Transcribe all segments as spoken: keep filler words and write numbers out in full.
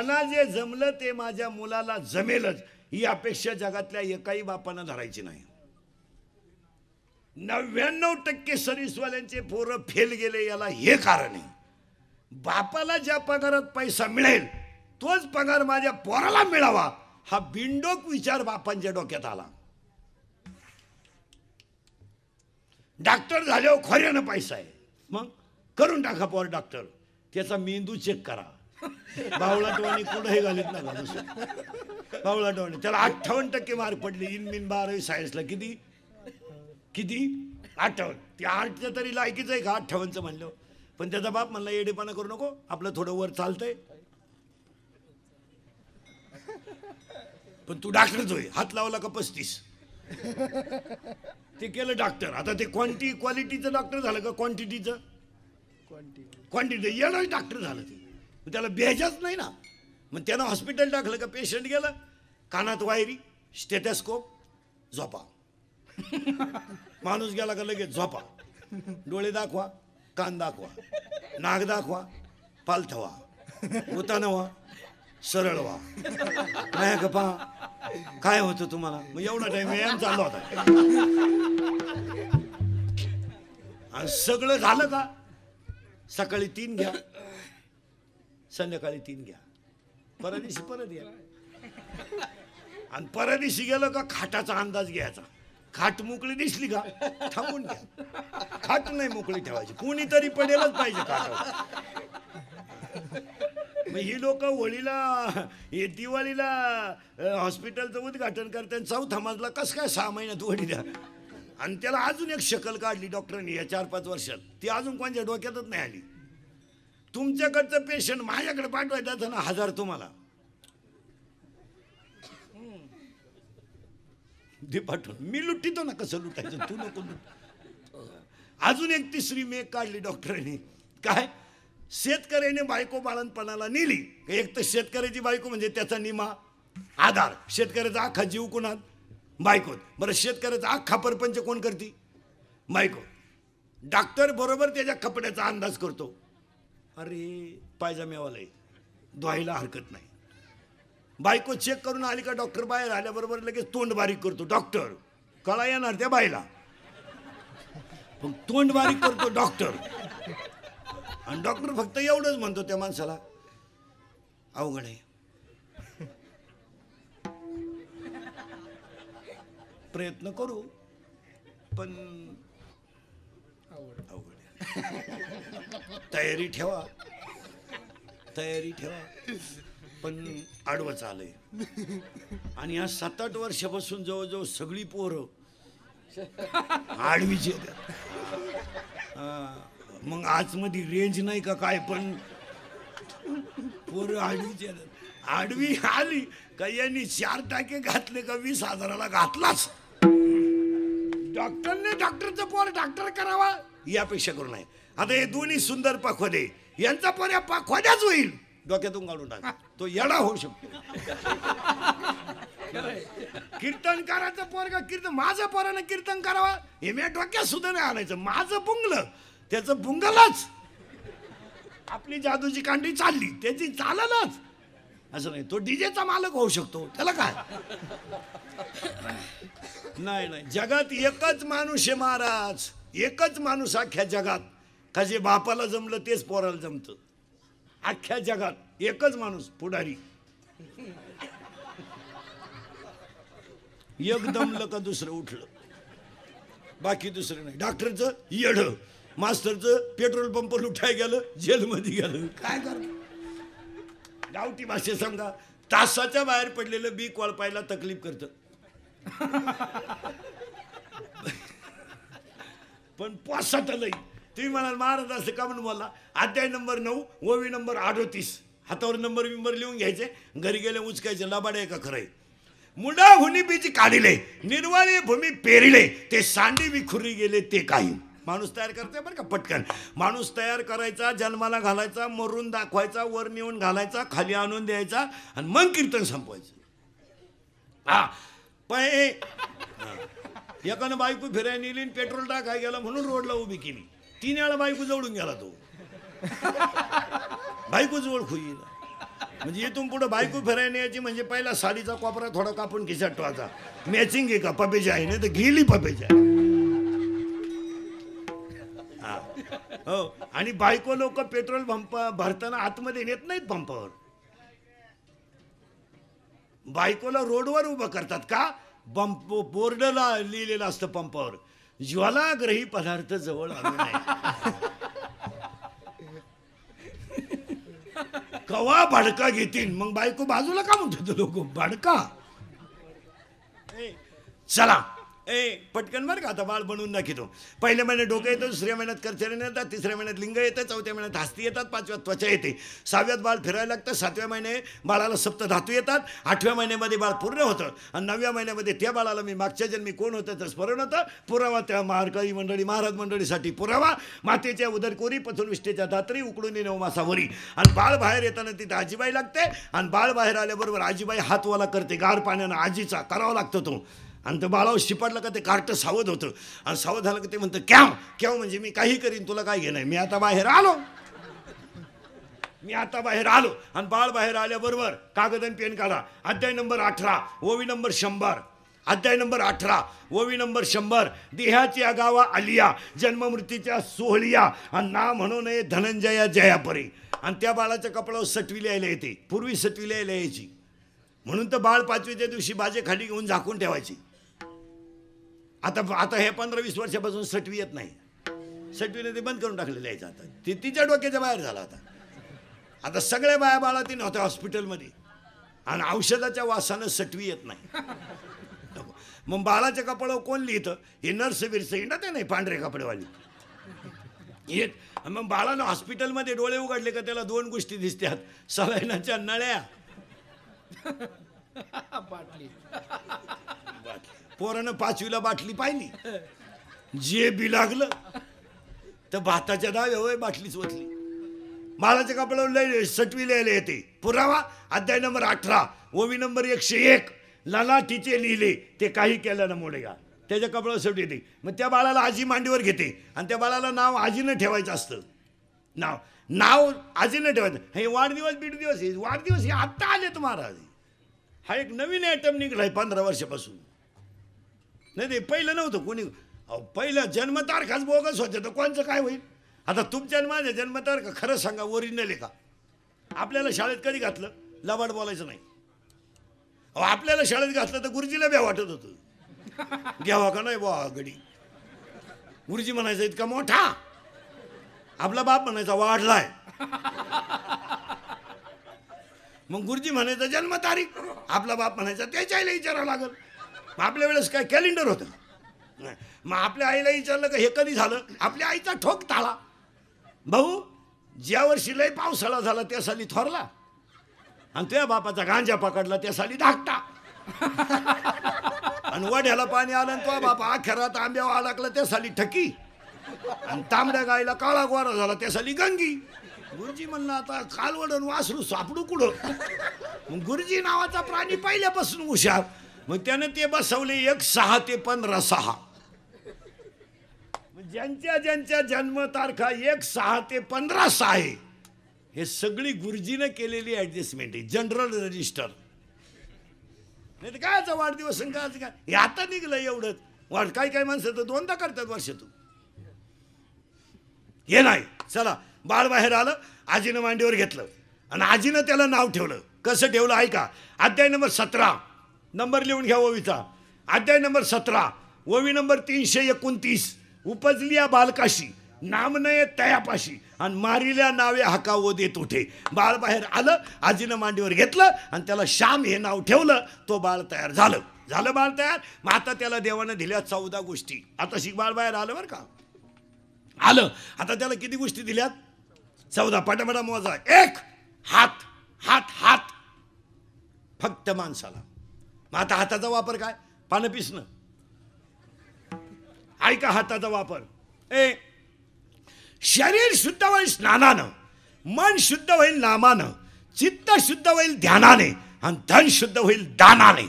मला जे जमलं ते माझ्या मुलाला जमेलच ही अपेक्षा जगातल्या एकाही बापानं धरायची नाही. नव्याण्णव टक्के सर्व्हिसवाल्यांचे पोरं फेल गेले याला हे कारण आहे. बापाला ज्या पगारात पैसा मिळेल तोच पगार माझ्या पोराला मिळावा हा बिनडोक विचार बापांच्या डोक्यात आला. डॉक्टर झाल्यावर खऱ्यानं पैसा आहे मग करून टाका पोर डॉक्टर. त्याचा मेंदू चेक करा. बावळाटवाणी कुठंही घालीत नका. बावळाटवाणी त्याला अठ्ठावन्न टक्के मार्क पडले इन मिन बारावी सायन्सला. किती किती अठ्ठावन्न. ते आठच्या तरी लायकीच आहे का अठ्ठावन्नचं म्हणलं. पण त्याचा बाप म्हणला येडेपणा करू नको आपलं थोडं वर चालतंय. पण तू डॉक्टरच होय हात लावला का पस्तीस. ते केलं डॉक्टर. आता ते क्वांटिटी क्वालिटीचं डॉक्टर झालं का क्वांटिटीचं क्वांटिटी येणार डॉक्टर झालं. ते त्याला बेजाच नाही ना. मग त्यानं हॉस्पिटल टाकलं का पेशंट गेलं कानात वायरी स्टेथोस्कोप झोपा. माणूस गेला का लगेच झोपा. डोळे दाखवा कान दाखवा नाक दाखवा पालथवा उताना व्हा सरळ व्हा नाही का पहा काय होतं तुम्हाला. मग एवढा टाइम व्यायाम चालू होता. आणि सगळं झालं का सकाळी तीन घ्या संध्याकाळी तीन घ्या परदिवशी परत या. आणि परदिवशी गेलं का खाटाचा अंदाज घ्यायचा. खाट मोकळी दिसली का थांबून घ्या. खाट नाही मोकळी ठेवायची कोणीतरी पडेलच पाहिजे खाटावर. मग ही लोक होळीला हे दिवाळीला हॉस्पिटलचं उद्घाटन करतात चौथा मजला कसं काय सहा महिन्यात होळीला. आणि त्याला अजून एक शकल काढली डॉक्टरांनी या चार पाच वर्षात. ती अजून कोणत्या डोक्यातच नाही आली. तुमच्याकडचं पेशंट माझ्याकडे पाठवायचं ना हजार तुम्हाला दे पाठवून मी लुटितो ना. कसं लुटायचं तू नको लुट. अजून एक तिसरी मेक काढली डॉक्टरांनी. काय शेतकऱ्याने बायको बाळणपणाला नेली. एक तर शेतकऱ्याची बायको म्हणजे त्याचा निमा आधार. शेतकऱ्याचा अख्खा जीव कोणात बायकोत. बरं शेतकऱ्याचा अख्खा परपंच कोण करते बायको. डॉक्टर बरोबर त्याच्या कपड्याचा अंदाज करतो. अरे पायजाम्यावाला आहे धुवायला हरकत नाही. बायको चेक करून आली का डॉक्टर बाहेर आल्याबरोबर लगेच तोंड बारीक करतो डॉक्टर. कळा येणार त्या बाईला पण तोंड बारीक करतो डॉक्टर. आणि डॉक्टर फक्त एवढंच म्हणतो त्या माणसाला अवघड आहे प्रयत्न करू पण अवघड आहे. तयारी ठेवा तयारी ठेवा पण आडवं चालय. आणि या सात आठ वर्षापासून जवळजवळ सगळी पोरं आडवीची. मग आजमध्ये रेंज नाही का काय पण पोरं आडवीची. आडवी आली का यांनी चार टाके घातले का वीस हजाराला घातलाच. डॉक्टरने डॉक्टरचं पोर डॉक्टर करावा यापेक्षा करू नये. आता हे दोन्ही सुंदर पाखवादे यांचा पोर या पाखवाद्याच होईल. डोक्यातून काढून टाक तो येडा होऊ शकतो. कीर्तनकाराचं पोरगा कीर्तन माझं पोरानं कीर्तन करावा हे मी डोक्यात सुद्धा नाही आणायचं. माझं बुंगलं त्याचं बुंगलच. आपली जादूची कांडी चालली त्याची चाललच असं नाही. तो डीजेचा मालक होऊ शकतो त्याला काय. नाही नाही जगात एकच माणूस आहे महाराज. एकच माणूस अख्ख्या जगात का जे बापाला जमलं तेच पोराला जमतं. अख्ख्या जगात एकच माणूस पुढारी. एक दमलं का दुसरं उठलं बाकी दुसरं नाही. डॉक्टरचं येड मास्तरचं पेट्रोल पंप लुटाय गेलं जेलमध्ये गेलं काय कर. गावठी भाषेत सांगा तासाच्या बाहेर पडलेलं बी कोळपायला तकलीफ करतं. पण पासात लई तुम्ही म्हणाल महाराज असं का म्हणून बोलला. अध्याय नंबर नऊ ओवी नंबर अडोतीस हातावर नंबर बिंबर लिहून घ्यायचे घरी गेले उचकायचे. लबाड आहे का खरंय. मुडा हुनी बीज काढिले निर्वाळी भूमी पेरिले ते सांडी विखुरी गेले ते काही. माणूस तयार करते बरं का पटकन. माणूस तयार करायचा जन्माला घालायचा मरून दाखवायचा वर नेऊन घालायचा खाली आणून द्यायचा आणि मग कीर्तन संपवायचं. हा पण एकानं बायको फिरायला नेली पेट्रोल टाकाय गेला म्हणून रोडला उभी केली. तीन वेळा बायको जवळून गेला तो. बायकोच ओळखू येईल म्हणजे इथून पुढे बायको फिरायला यायची म्हणजे पहिला साडीचा कोपरा थोडा कापून खिशात ठेवायचा. मॅचिंग आहे का पपेजी आहे नाही तर गेली पपेजी आहे. हा हो. आणि बायको लोक पेट्रोल पंप भरताना आतमध्ये नेत नाहीत पंपावर. बायकोला रोडवर उभं करतात का? पंप बोर्डला लिहिलेलं असतं पंपावर, ज्वालाग्रही पदार्थ जवळ आणू नये. कवा भडका घेतील मग बायको बाजूला का म्हणतो लोक भडका. चला ए पटकन बरं का आता बाळ बनवून दाखवतो. पहिल्या महिन्यात डोकं येतं, दुसऱ्या महिन्यात करचरण येतात, तिसऱ्या महिन्यात लिंग येतं, चौथ्या महिन्यात हस्ती येतात, पाचव्यात त्वचा येते, सहाव्यात बाळ फिरायला लागतं, सातव्या महिने बाळाला सप्त धातू येतात, आठव्या महिन्यामध्ये बाळ पूर्ण होतं आणि नवव्या महिन्यामध्ये त्या बाळाला मी मागच्या जन्मी कोण होतं तर स्मरण होतं. पुरावा त्या मारकळी मंडळी महाराज मंडळीसाठी पुरावा. मातेच्या उदरकोरी पथुरविष्टेच्या दात्री उकडून नऊ मासावरी. आणि बाळ बाहेर येताना तिथे आजीबाई लागते आणि बाळ बाहेर आल्याबरोबर आजीबाई हातवाला करते गार पाण्यानं, आजीचा करावा लागतो तो. आणि तो बाळावर शिपडलं का ते कार्ट सावध होतं आणि सावध झालं का ते म्हणतं क्याव क्याव म्हणजे मी काही करीन तुला काय घेणं, मी आता बाहेर आलो मी आता बाहेर आलो. आणि बाळ बाहेर आल्याबरोबर कागद आणि पेन काढा. अध्याय नंबर अठरा ओवी नंबर शंभर. अध्याय नंबर अठरा ओवी नंबर शंभर. देहाची अगावा आलिया जन्ममृत्यूच्या सोहळिया आणि ना म्हणू नये धनंजया जयापरी. आणि त्या बाळाच्या कपड्यावर सटवी लिहायला येते. पूर्वी सटवी लिहायला यायची म्हणून तर बाळ पाचवीच्या दिवशी बाजे खाली घेऊन झाकून ठेवायची. आता आता हे पंधरा वीस वर्षापासून सटवी येत नाही. सटवीने ते बंद करून टाकलेलं यायचं. आता ते तिच्या डोक्याच्या बाहेर झाला. आता आता सगळ्या बाया बाळा ती नव्हत्या हॉस्पिटलमध्ये आणि औषधाच्या वासानं सटवी येत नाही. मग बाळाच्या कपड्यावर कोण लिहितं? हे नर्स बिरस हिंडत नाही पांढरे कपडेवाली येत. मग बाळानं हॉस्पिटलमध्ये डोळे उघडले का त्याला दोन गोष्टी दिसतात, सलाईनाच्या नळ्या बाटली. पोरानं पाचवीला बाटली पाहिली, जे बी लागलं तर भाताच्या डाव्या बाटलीच ओतली. बाळाच्या कपड्यावर लय सटवी लिहायला येते. पुरावा अध्याय नंबर अठरा ओवी नंबर एकशे एक. ललाटीचे लिहिले ते काही केलं ना मोडेगा, त्याच्या कपड्यावर सटवी येते. मग त्या बाळाला आजी मांडीवर घेते आणि त्या बाळाला नाव आजीनं ठेवायचं असतं. नाव नाव आजीनं ठेवायचं. हे वाढदिवस बीडदिवस हे वाढदिवस हे आत्ता आले तुम्हाला. हा एक नवीन आयटम निघलाय पंधरा वर्षापासून. नाही ते पहिलं नव्हतं कोणी. पहिलं जन्मतारखाच बोगस होते तर कोणचं काय होईल. आता तुमच्या माझ्या जन्मतारखा खरं सांगा ओरिजिनल आहे का? आपल्याला शाळेत कधी घातलं? लबाड बोलायचं नाही. अहो आपल्याला शाळेत घातलं तर गुरुजीला बी वाटत होतं घ्यावा का नाही बा गडी. गुरुजी म्हणायचा इतका मोठा, आपला बाप म्हणायचा वाढलाय. मग गुरुजी म्हणायचा जन्मतारीख, आपला बाप म्हणायचा त्याच्या आईला विचारावं लागल. मग आपल्या वेळेस काय कॅलेंडर होतं? मग आपल्या आईला विचारलं का हे कधी झालं? आपल्या आईचा ठोक ताळा. भाऊ ज्या वर्षी लय पावसाळा झाला त्या साली थोरला आणि तुझ्या बापाचा गांजा पकडला त्या साली धाकटा. आणि वड्याला पाणी आलं आणि तुझा बापा अखेरात आंब्यावर अडकला त्या साली ठकी. आणि तांबड्या गायला काळा गोरा झाला त्या साली गंगी. गुरुजी म्हणलं आता कालवडून वासरू सापडू कुठं. मग गुरुजी नावाचा प्राणी पहिल्यापासून हुशार. मग त्याने ते बसवले एक सहा ते पंधरा सहा. ज्यांच्या ज्यांच्या जन्मतारखा एक सहा ते पंधरा सहा आहे हे सगळी गुरुजीनं केलेली ऍडजस्टमेंट आहे. General register. नाही तर कायचा वाढदिवस काय काय हे आता निघलं एवढंच. वाढ काही काही माणसं तर दोनदा करतात वर्षातून. हे नाही. चला बाळ बाहेर आलं, आजीनं मांडीवर घेतलं आणि आजीनं त्याला नाव ठेवलं. कसं ठेवलं ऐका. अध्याय नंबर सतरा नंबर लिहून घ्या ओवीचा. अध्याय नंबर सतरा ओवी नंबर तीनशे एकोणतीस. उपजलिया बालकाशी नामनये तयापाशी आणि मारिल्या नावे हाकावो देत उठे. बाळ बाहेर आलं, आजीनं मांडीवर घेतलं आणि त्याला श्याम हे नाव ठेवलं. तो बाळ तयार झालं. झालं बाळ तयार. मग आता त्याला देवानं दिल्या चौदा गोष्टी. आता शिक बाळ बाहेर आलं बरं का. आलं आता त्याला किती गोष्टी दिल्यात? चौदा. पटापटा मोजा. एक हात हात हात फक्त माणसाला. मग आता हाताचा वापर काय? पानं पिसणं. ऐका हाताचा वापर. ए शरीर शुद्ध होईल स्नानानं, मन शुद्ध होईल नामानं, चित्त शुद्ध होईल ध्यानाने आणि धन शुद्ध होईल दानाने.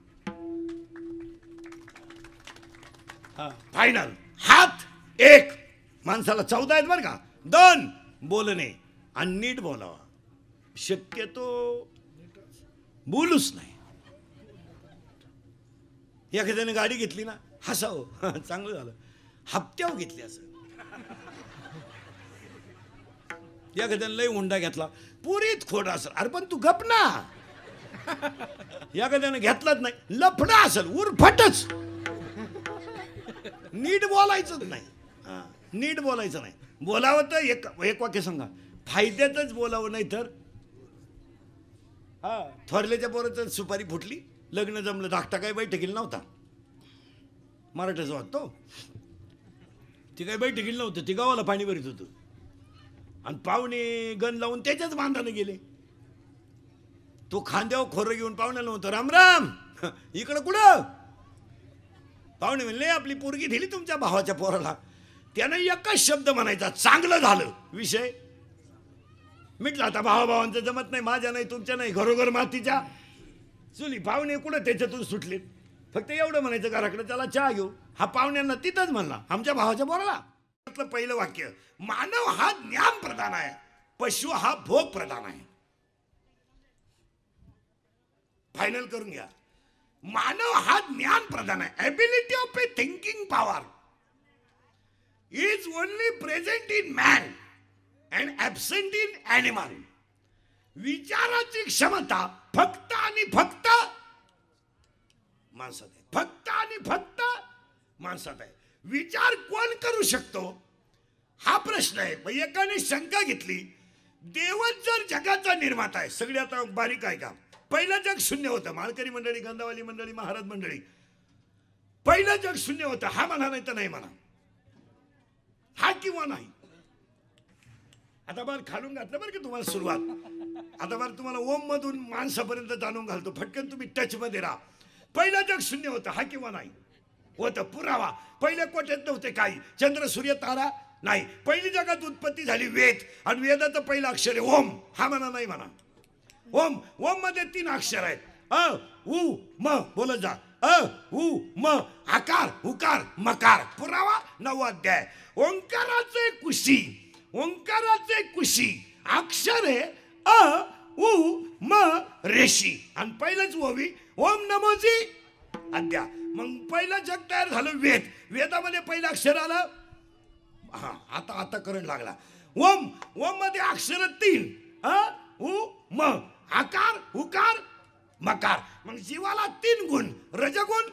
फायनल. हात एक माणसाला चौदा आहेत बरं का. दोन बोलणे आणि नीट बोलावा. शक्यतो बोलूच नाही. एखाद्याने गाडी घेतली ना, हसावं, चांगलं झालं. हप्त्यावर घेतली असं. एखाद्याने लय हुंडा घेतला, पुरीत खोड असेल, अरे पण तू गप ना. एखाद्याने घेतलाच नाही, लफडा असेल, उरफटच. नीट बोलायचंच नाही. नीट बोलायचं नाही. बोलावं तर एक एक वाक्य सांगा, फायद्यातच बोलावं, नाही तर हा. थोरल्याच्या पोराचं सुपारी फुटली, लग्न जमलं, धाकटा काही बैठकीला नव्हता, मराठ्याचा वाटतो. ती काही बैठकीला नव्हतं, ती गावाला पाणी भरीत होतं. आणि पाहुणे गण लावून त्याच्याच बांधाने गेले. तो खांद्यावर खोरं घेऊन पाहुण्याला नव्हतं, राम राम, इकडं कुठं. पाहुणे म्हणले, आपली पोरगी दिली तुमच्या भावाच्या पोराला. त्यानं एकच शब्द म्हणायचा, चांगलं झालं. विषय मिटला. आता भावाभावांचं जमत नाही, माझ्या नाही, तुमच्या नाही, घरोघर मातीच्या चुली. पाहुणे कुठं त्याच्यातून सुटले. फक्त एवढं म्हणायचं घराकडे, त्याला चहा घेऊ. हा पाहुण्यांना तिथंच म्हणला, आमच्या भावाच्या पोराला. पहिलं वाक्य, मानव हा ज्ञान प्रधान आहे, पशु हा भोग प्रधान आहे. फायनल करून घ्या. मानव हा ज्ञान प्रधान आहे. Ability of a thinking power is only present in man and absent in animal. विचाराची क्षमता फक्त आणि फक्त माणसात आहे. फक्त आणि फक्त माणसात आहे. विचार कोण करू शकतो हा प्रश्न आहे. मग एकाने शंका घेतली, देवच जर जगाचा निर्माता आहे, सगळे आता बारीक आहे का. पहिलं जग शून्य होतं. माळकरी मंडळी, गंधावाली मंडळी, महाराज मंडळी, पहिलं जग शून्य होतं. हा म्हणा नाही तर नाही म्हणा, हा किंवा नाही. आता बरं खालून घातलं बरं की तुम्हाला सुरुवात. आता बरं तुम्हाला ओम मधून माणसापर्यंत जाणून घालतो, फटकन तुम्ही टच मध्ये राहा. पहिलं जग शून्य होतं, हा किंवा नाही होतं. पुरावा, पहिल्या कोट्यात नव्हते काही, चंद्र सूर्य तारा नाही. पहिली जगात उत्पत्ती झाली वेद, आणि वेदाचं पहिलं अक्षर आहे ओम. हा म्हणा नाही म्हणा. ओम, ओम मध्ये तीन अक्षर आहेत, अ उ म. बोलत जा, अ उ म. आकार, उकार, मकार. पुरावा नववा अध्याय. ओंकाराचे कुशी, ओंकाराचे कुशी अक्षर आहे अ उ म रेशी, आणि पहिलंच ओवी ओम नमोजी अद्या. मग पहिलं जग तयार झालं वेद. वेदामध्ये पहिलं अक्षर आलं, हा आता आता करंट लागला. ओम, ओम मध्ये अक्षर तीन, अ उ म. आकार, उकार, मकार. मग जीवाला तीन गुण, रजगुण,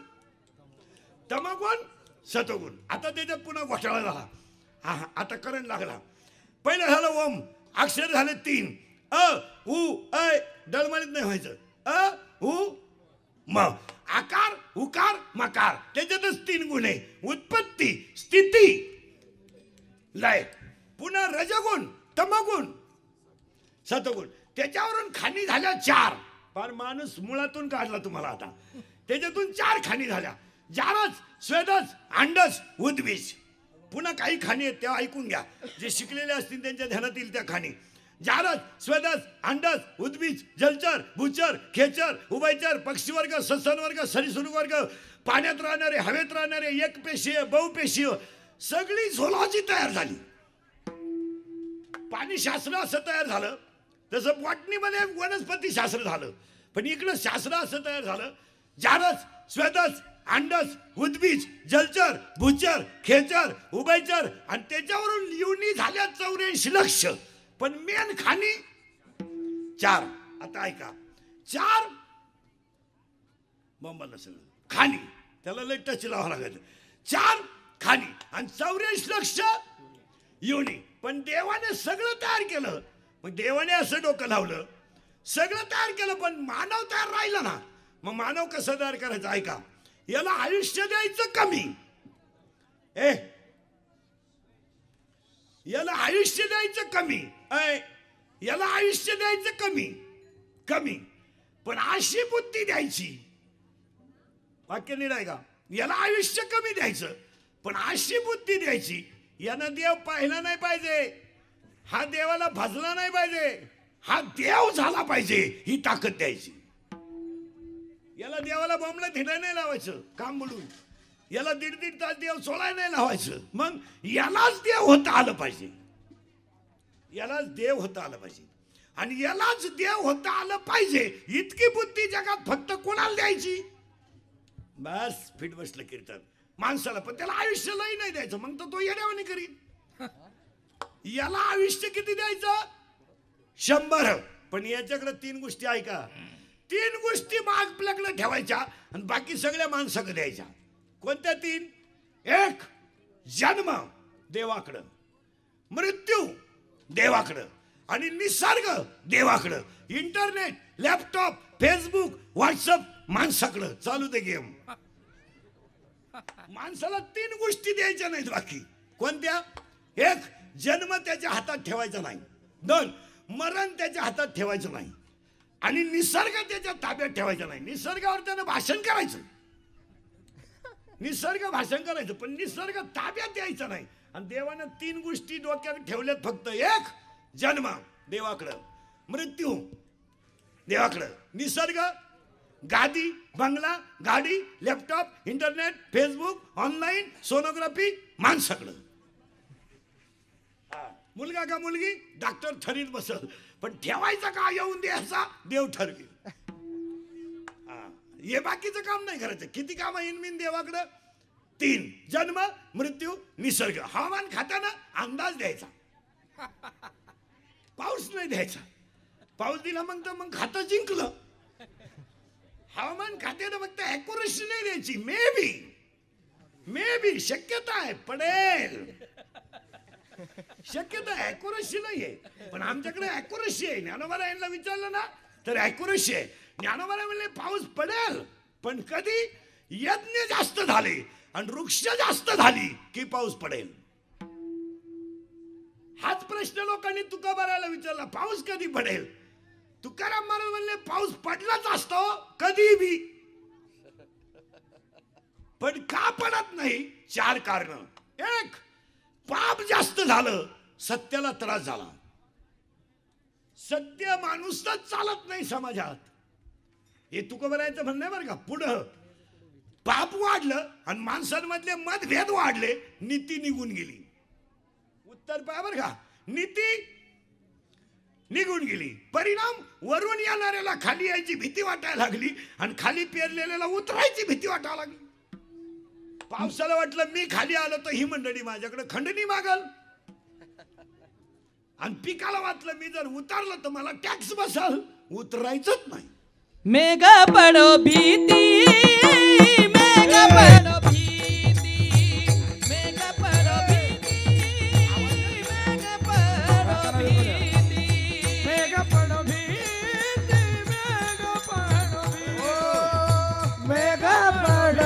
तमगुण, सतगुण. आता त्याच्यात पुन्हा घोटाळा झाला. हा हा आता करंट लागला. पहिलं झालं ओम, अक्षर झाले तीन, अ उ ऐ, डळमळीत नाही व्हायचं, अ उ म. आकार, उकार, मकार. त्याच्यातच तीन गुण आहे, उत्पत्ती, स्थिती, लय. पुन्हा रजगुण, तमगुण, सतगुण. त्याच्यावरून खाणी झाल्या चार. फार माणूस मुळातून काढला तुम्हाला आता. त्याच्यातून चार खाणी झाल्या, जारच, स्वेदस, अंडस, उद्बीज. पुन्हा काही खाणी आहेत त्या ऐकून घ्या, जे शिकलेले असतील त्यांच्या ध्यानात येईल त्या खाणी. जारस, स्वेदस, अंडस, उद्बीज, जलचर, भूचर, खेचर, उभयचर, पक्षीवर्ग, सस्तन वर्ग, सरीसृप वर्ग, पाण्यात राहणारे, हवेत राहणारे, एकपेशीय, बहुपेशीय, सगळी झोलॉजी तयार झाली. पाणी शास्त्र असं तयार झालं, तसं बॉटनीमध्ये वनस्पती शास्त्र झालं. पण इकडं शास्त्र असं तयार झालं, जारस, स्वेदस, अंडस, उद्बीज, जलचर, भूचर, खेचर, उभयचर, आणि त्याच्यावरून युनी झाल्या चौऱ्याऐंशी लक्ष. पण मेन खाणी चार. आता ऐका, चार बंबाला सगळं खाणी, त्याला लय टच लावावं लागायचं. चार खाणी आणि चौऱ्याऐंशी लक्ष युनी. पण देवाने सगळं तयार केलं. मग देवाने असं डोकं लावलं, सगळं तयार केलं, पण मानव तयार राहिला ना. मग मानव कसं तयार करायचं ऐका. याला आयुष्य द्यायचं कमी, ए याला आयुष्य द्यायचं कमी, ऐ याला आयुष्य द्यायचं कमी कमी पण अशी बुद्धी द्यायची. वाक्य नीट आहे का. याला आयुष्य कमी द्यायचं पण अशी बुद्धी द्यायची, यानं देव पाहिला नाही पाहिजे, हा देवाला भजला नाही पाहिजे, हा देव झाला पाहिजे, ही ताकद द्यायची. याला देवाला बॉम्बला धिडा नाही लावायचं काम बुडून, याला दीड दीड तास देव सोडाय नाही लावायचं. मग यालाच देव होता आलं पाहिजे, यालाच देव होता आलं पाहिजे. आणि यालाच देव होता आलं पाहिजे इतकी बुद्धी जगात फक्त कोणाला द्यायची? बस फिट बसलं कीर्तन माणसाला, पण त्याला आयुष्य लई नाही द्यायचं, मग तर तो येड्यावानी करीन. याला आयुष्य किती द्यायचं? शंभर. पण याच्याकडे तीन गोष्टी ऐका, तीन गोष्टी आपल्याकडे ठेवायच्या आणि बाकी सगळ्या माणसाकडे द्यायच्या. कोणत्या तीन? एक, जन्म देवाकडं, मृत्यू देवाकडं आणि निसर्ग देवाकडं, इंटरनेट, लॅपटॉप, फेसबुक, व्हॉट्सअप माणसाकडं. चालू दे गेम. माणसाला तीन गोष्टी द्यायच्या नाहीत बाकी. कोणत्या? एक, जन्म त्याच्या हातात ठेवायचा नाही. दोन, मरण त्याच्या हातात ठेवायचं नाही. आणि निसर्ग त्याच्या ताब्यात ठेवायचा नाही. निसर्गावर त्यानं भाषण करायचं, निसर्ग भाषण करायचं, पण निसर्ग ताब्यात द्यायचा नाही. आणि देवानं तीन गोष्टी डोक्यात ठेवल्यात फक्त. एक, जन्म देवाकडं, मृत्यू देवाकडं, निसर्ग, गादी, बंगला, गाडी, laptop, internet, Facebook, online, sonography माणसाकडं. मुलगा का मुलगी डॉक्टर ठरीत बसल, पण ठेवायचा का येऊन द्यायचा देव ठरवी. हे बाकीचं काम नाही करायचं. किती काम इनमिन देवाकडं? तीन, जन्म, मृत्यू, निसर्ग. हवामान खात्यानं अंदाज द्यायचा, पाऊस नाही द्यायचा. पाऊस दिला मग तर मग खातं जिंकलं. हवामान खात्यानं फक्त ॲक्युरेसी नाही द्यायची. मे बी मे बी शक्यता आहे पडेल, शक्यता ॲक्युरेसी नाहीये. पण आमच्याकडे ॲक्युरेसी आहे. ज्ञानोबा यांना विचारलं ना तर ॲक्युरेसी आहे. ज्ञानोबा म्हणले पाऊस पडेल, पण कधी? यज्ञ जास्त झाले आणि वृक्ष जास्त झाली की पाऊस पडेल. हाच प्रश्न लोकांनी तुकोबाराला विचारला, पाऊस कधी पडेल? तुकाराम महाराज म्हणले पाऊस पडलाच असतो कधी बी, पण का पडत नाही? चार कारण. एक, पाप जास्त झालं, सत्याला त्रास झाला. सत्य माणूसच चालत नाही समाजात. हे तुकोबारायचं म्हणणं आहे बरं का. पुढं पाप वाढलं आणि माणसांमधले मतभेद वाढले, नीती निघून गेली. उत्तर पहा बरं का, नीती निघून गेली. परिणाम, वरून येणाऱ्याला खाली यायची भीती वाटायला लागली आणि खाली पेरलेल्याला उतरायची भीती वाटायला लागली. पावसाला वाटलं मी खाली आलो तर ही मंडळी माझ्याकडे खंडणी मागल, आणि पिकाला वाटलं मी जर उतरलं तर मला टॅक्स बसाल. उतरायचंच नाही. मेघ पडो भीती, मेघ पडो भीती, मेघ पडो भीती, मेघ पडो भीती, मेघ पडो भीती, मेघ पडो भीती, मेघ पडो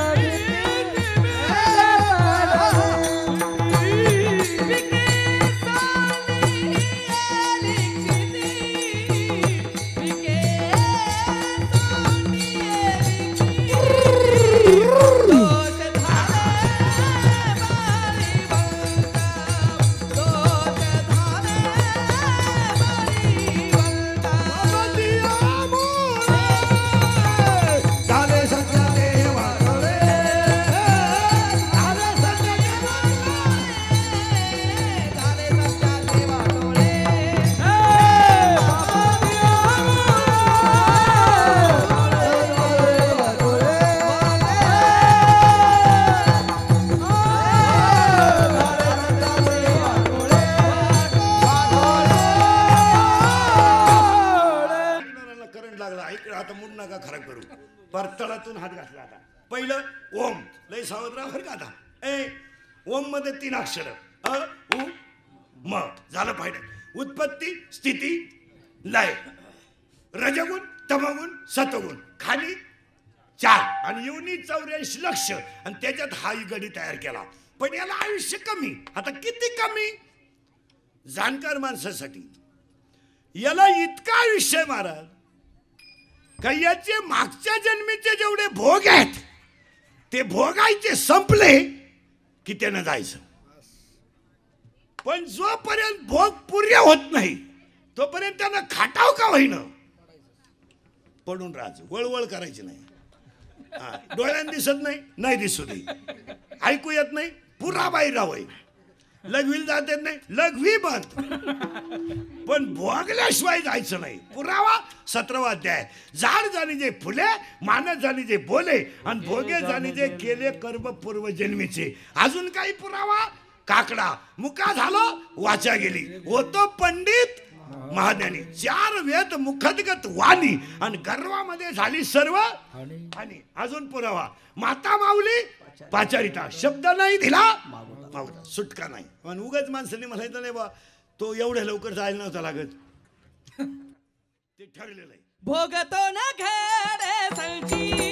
परतळातून हात घातला. आता पहिलं ओम, लय सावधराव बरं का. आता ए ओम मध्ये तीन अक्षर, अ उ म झालं पाहिजे. उत्पत्ती, स्थिती, लय, रजगुण, तमगुण, सतगुण, खाली चार आणि युनी चौऱ्याऐंशी लक्ष, आणि त्याच्यात हा गडी तयार केला. पण याला आयुष्य कमी. आता किती कमी? जाणकार माणसासाठी याला इतका आयुष्य महाराज का याचे मागच्या जन्मीचे जेवढे भोग आहेत ते भोगायचे संपले की त्यानं जायचं. पण जोपर्यंत भोग पूर्ण होत नाही तोपर्यंत त्यानं खाटाव का होईना पडून राहायचं. वळवळ करायची नाही. डोळ्यानं दिसत नाही, नाही दिसू दे. ऐकू येत नाही, पुरा बाहेर राहावं. लघवीला जात येत नाही, लघवी बंद. पण भोगल्याशिवाय जायचं नाही. पुरावा सतरावा अध्याय. झाड जाणीजे फुले, मानस जाणीजे बोले, आणि भोगे जाणीजे केले कर्म पूर्व जन्मीचे. अजून काही पुरावा? काकडा मुका झालो, वाचा गेली. होतो पंडित महाज्ञानी. चार वेद मुखदगत वाणी, आणि गर्वामध्ये झाली सर्व हानी. अजून पुरावा? माता माऊली पाचारिता, शब्द नाही दिला मावता, सुटका नाही. पण उगाच माणसाने म्हणायचं नाही बा तो एवढ्या लवकर जायला नव्हता लागत, ते ठरलेलं आहे. भोगतो ना घडे संची